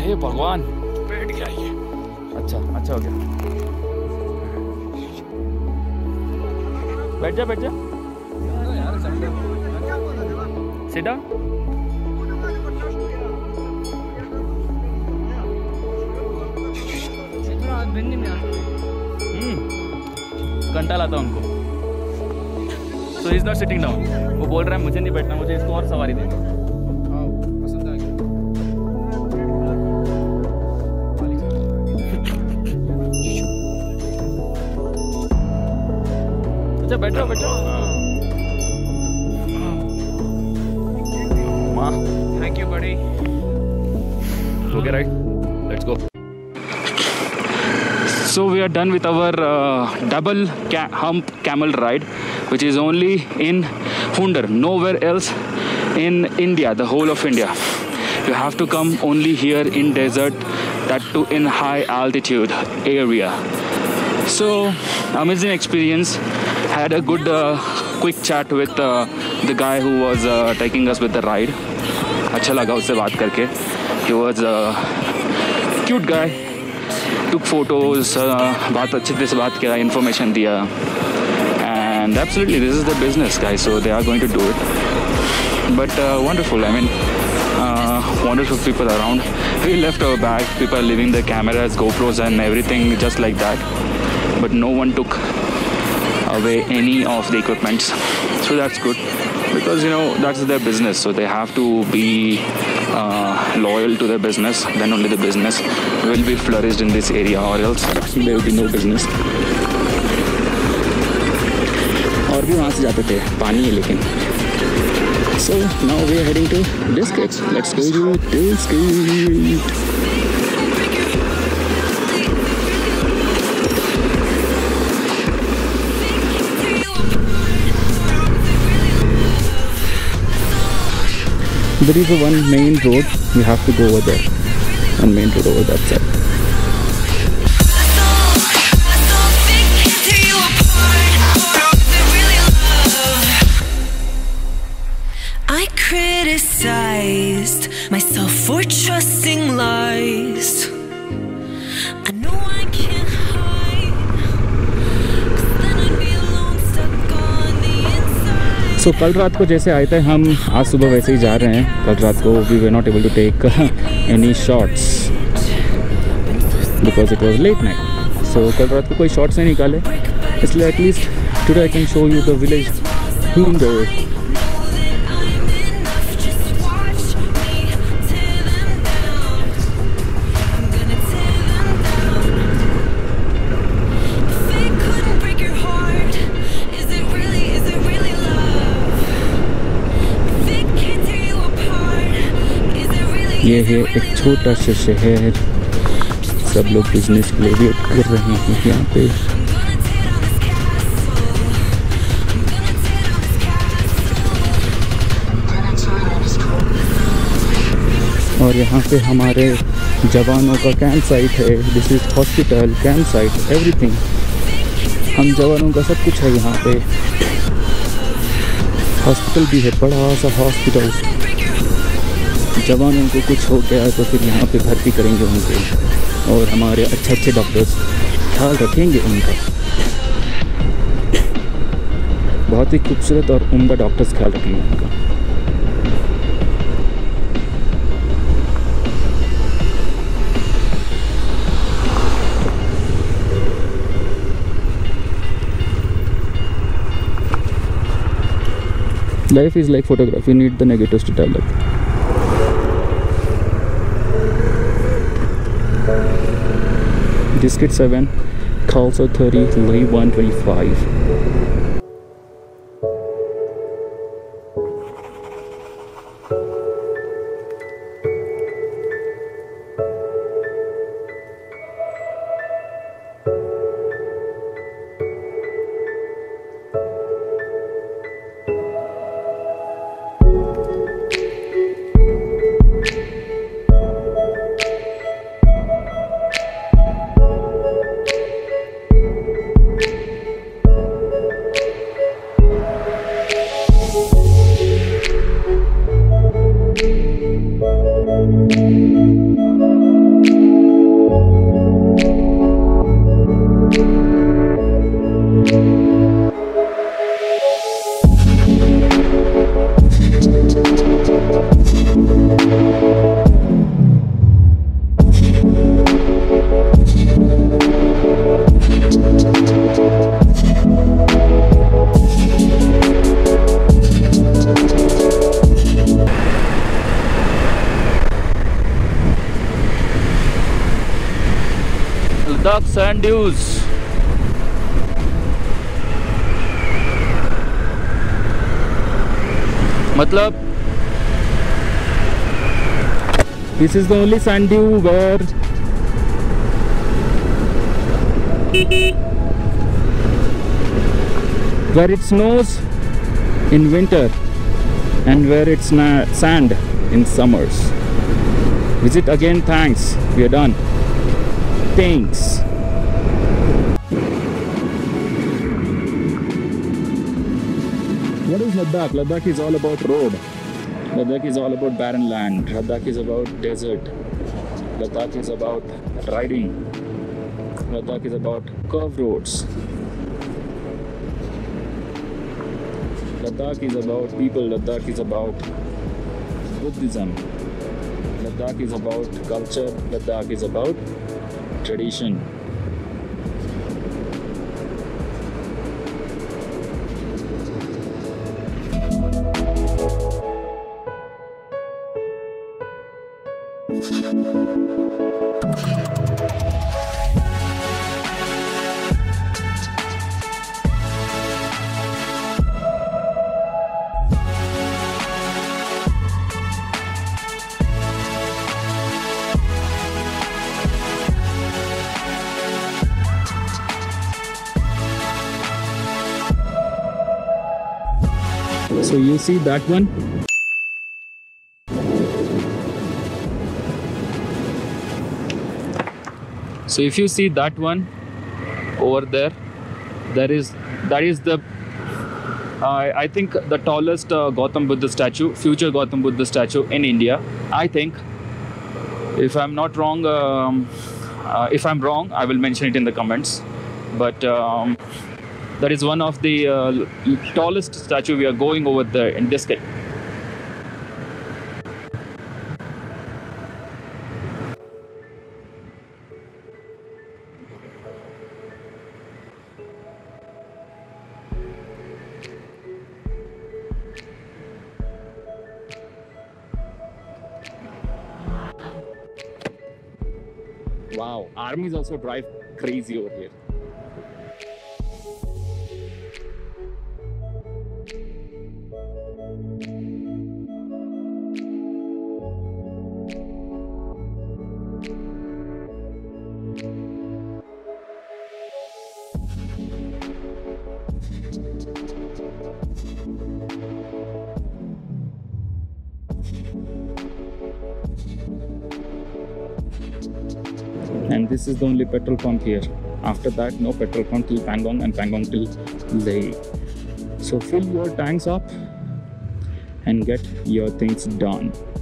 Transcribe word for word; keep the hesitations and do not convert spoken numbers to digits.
हे भगवान, बैठ गया ये। अच्छा अच्छा हो गया। बैठ जा बैठ जा, सिट डाउन। घंटा लाता उनको। So is not sitting down. वो बोल रहा है मुझे नहीं बैठना, मुझे इसको और सवारी दे। पसंद आ गया। अच्छा बैठो बैठो। माँ थैंक यू बड़ी। Okay right, let's go. So we are done with our uh, double ca hump camel ride, which is only in Hundur, nowhere else in India, the whole of India. You have to come only here in desert, that too in high altitude area. So amazing experience. Had a good uh, quick chat with uh, the guy who was uh, taking us with the ride. अच्छा लगा उससे बात करके. He was a cute guy. Took photos, uh, बहुत अच्छे से बात किया, information दिया, and absolutely this is the business, guys. So they are going to do it, but uh, wonderful. I mean, uh, wonderful people around. We left our bag. People are leaving their cameras, GoPros, and everything just like that. But no one took away any of the equipments, so that's good because you know that's their business. So they have to be uh, loyal to their business. Then only the business will be flourished in this area, or else there will be no business. और भी वहाँ से जाते थे, पानी है लेकिन. So now we are heading to Diskit. Let's go to Diskit. There is a one main road. We have to go over there. One main road over that side. I criticized myself for trusting lies. I know I can't hide, 'cause then I'd be alone, stuck on the inside. So कल रात को जैसे आए थे हम, आज सुबह वैसे ही जा रहे हैं. कल रात को we were not able to take any shots because it was late night. So कल रात को कोई shots नहीं निकाले, इसलिए at least today I can show you the village Hundur. ये है एक छोटा सा शहर. सब लोग बिजनेस के लिए वेट कर रहे हैं यहाँ पे. और यहाँ पे हमारे जवानों का कैंप साइट है. This is hospital, camp site, everything. हम जवानों का सब कुछ है यहाँ पे. हॉस्पिटल भी है, बड़ा सा हॉस्पिटल. जवानों को कुछ हो गया तो फिर यहाँ पे भर्ती करेंगे उनको, और हमारे अच्छे अच्छे डॉक्टर्स ख्याल रखेंगे उनका. बहुत ही खूबसूरत और उम्दा डॉक्टर्स ख्याल रखेंगे उनका. Life is like photography. You need the negatives to develop. Diskit seven, Khalsa thirty, Leh one twenty-five. Thank you. Ladakh sand dunes. Matlab, this is the only sand dune where where it snows in winter and where it's sand in summers. Visit again. Thanks. We are done. Thanks. What is Ladakh? Ladakh is all about road. Ladakh is all about barren land. Ladakh is about desert. Ladakh is about riding. Ladakh is about curved roads. Ladakh is about people. Ladakh is about Buddhism. Ladakh is about culture. Ladakh is about tradition. So you see that one? So if you see that one over there, there is that is the uh, I think the tallest uh, Gautam Buddha statue, future Gautam Buddha statue in India. I think, if I'm not wrong, um, uh, if I'm wrong, I will mention it in the comments. But um, that is one of the uh, tallest statue we are going over there in Diskit. Wow, armies also drive crazy over here. And this is the only petrol pump here. After that, no petrol pump till Pangong, and Pangong till Leh. So fill your tanks up and get your things done.